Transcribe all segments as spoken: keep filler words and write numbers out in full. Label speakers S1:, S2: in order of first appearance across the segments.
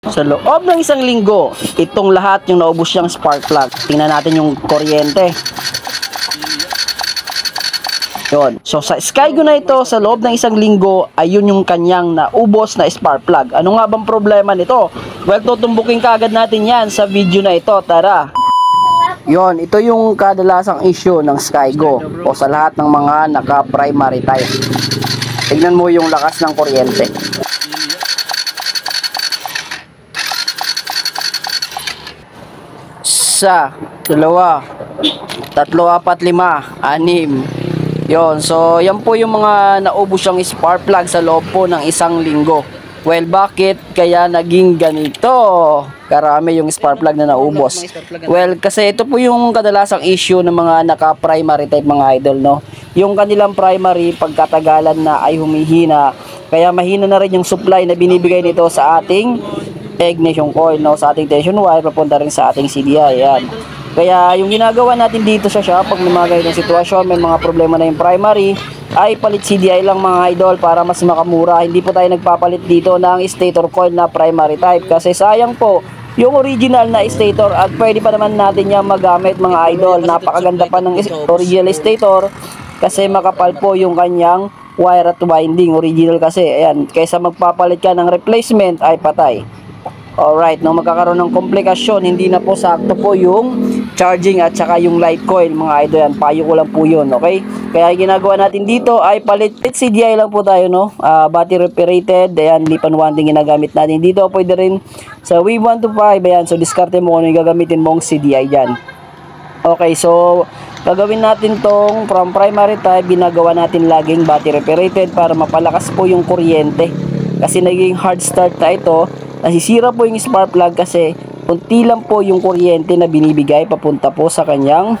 S1: Sa loob ng isang linggo, itong lahat yung naubos niyang spark plug. Tingnan natin yung kuryente. Yun. So sa Skygo na ito, sa loob ng isang linggo, ayun yung kanyang naubos na spark plug. Ano nga bang problema nito? Well, tutumbukin kagad natin yan sa video na ito. Tara! Yon, ito yung kadalasang issue ng Skygo o sa lahat ng mga naka-primary type. Tignan mo yung lakas ng kuryente. Isa, dalawa, tatlo, apat, lima, anim. Yon, so yan po yung mga naubos yung spark plug sa loob po ng isang linggo. Well, bakit kaya naging ganito karami yung spark plug na naubos? Well, kasi ito po yung kadalasang issue ng mga naka-primary type mga idol, no? Yung kanilang primary pagkatagalan na ay humihina, kaya mahina na rin yung supply na binibigay nito sa ating ignition coil, no? Sa ating tension wire, papunta rin sa ating C D I. Yan. Kaya yung ginagawa natin dito sa shop, pag may mga ganitong sitwasyon, may mga problema na yung primary, ay palit C D I lang mga idol para mas makamura. Hindi po tayo nagpapalit dito ng stator coil na primary type kasi sayang po yung original na stator at pwede pa naman natin yan magamit mga idol. Napakaganda pa ng original stator kasi makapal po yung kanyang wire at winding. Original kasi, ayan, kaysa magpapalit ka ng replacement ay patay. Alright, nung magkakaroon ng komplikasyon, hindi na po sakto po yung charging at saka yung light coil mga idol. Yan, payo ko lang po yun, okay? Kaya ginagawa natin dito ay palit C D I lang po tayo, no? Uh, battery operated, ayan, lipan winding ginagamit natin dito. Pwede rin sa wave one to five, ayan, so diskarte mo kung yung gagamitin mong C D I dyan. Okay, so gagawin natin tong from primary type, ginagawa natin laging battery operated para mapalakas po yung kuryente. Kasi naging hard start na ito, nasisira po yung spark plug kasi unti lang po yung kuryente na binibigay papunta po sa kanyang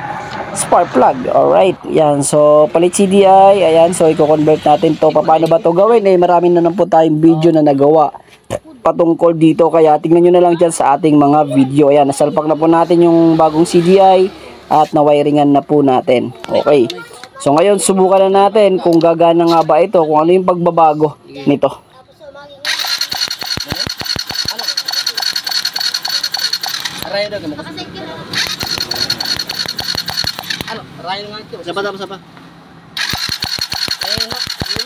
S1: spark plug. Alright, yan. So, palit C D I. Ayan, so i-convert natin to. Paano ba to gawin? Eh, marami na naman po tayong video na nagawa patungkol dito. Kaya tingnan nyo na lang dyan sa ating mga video. Ayan, nasalpak na po natin yung bagong C D I at nawiringan na po natin. Okay. So, ngayon, subukan na natin kung gagana nga ba ito, kung ano yung pagbabago nito.
S2: Raya daw gamot. Ano? Raya nga ito. Sapa sapa sapa. Ayun na.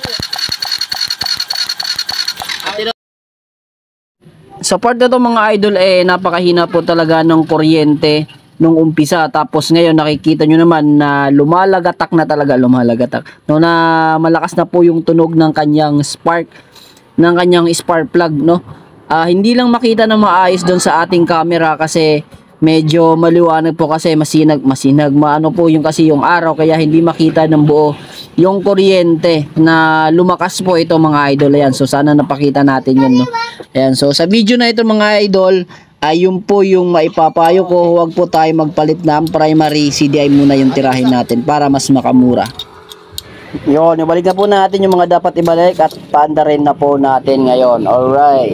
S1: Sa part na to mga idol, eh napakahina po talaga ng kuryente nung umpisa. Tapos ngayon nakikita nyo naman na lumalagatak na talaga, lumalagatak. No, na malakas na po yung tunog ng kanyang spark, ng kanyang spark plug, no. Uh, hindi lang makita na maayos doon sa ating camera kasi medyo maliwanag po kasi masinag, masinag, maano po yung kasi yung araw kaya hindi makita ng buo yung kuryente na lumakas po ito mga idol. Ayan, so sana napakita natin yun, no? Ayan, so sa video na ito mga idol, ay yun po yung maipapayo ko, huwag po tayo magpalit ng primary C D I, muna yung tirahin natin para mas makamura. Yun, ibalik na po natin yung mga dapat ibalik at paanda rin na po natin ngayon. Alright.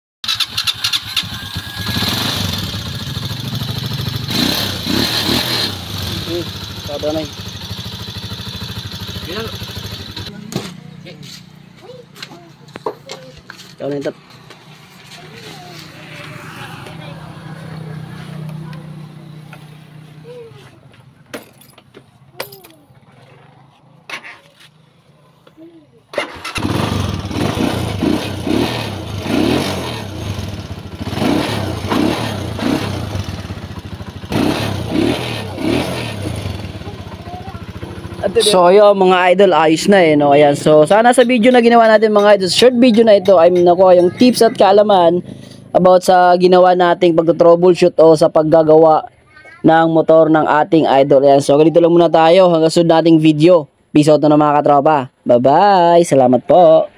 S1: Danay. Ikaw na ito. So ayun mga idol, ayos na eh, no? Ayan, so sana sa video na ginawa natin mga idol, short video na ito, ay nakuha yung tips at kaalaman about sa ginawa nating pag-troubleshoot o sa paggagawa ng motor ng ating idol. Ayan, so ganito lang muna tayo hanggang sunod nating video. Peace out na mga katropa. Bye bye, salamat po.